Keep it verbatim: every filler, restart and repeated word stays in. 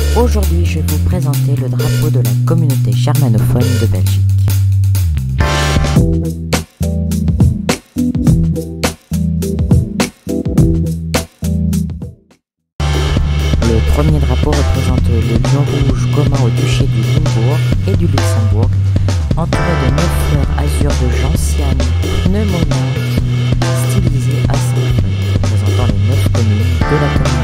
Aujourd'hui, je vais vous présenter le drapeau de la communauté germanophone de Belgique. Le premier drapeau représente le lion rouge commun au duché du Limbourg et du Luxembourg, entouré de neuf fleurs azur de gentiane pneumonante stylisées à cinq feuilles, représentant les neuf communes de la commune.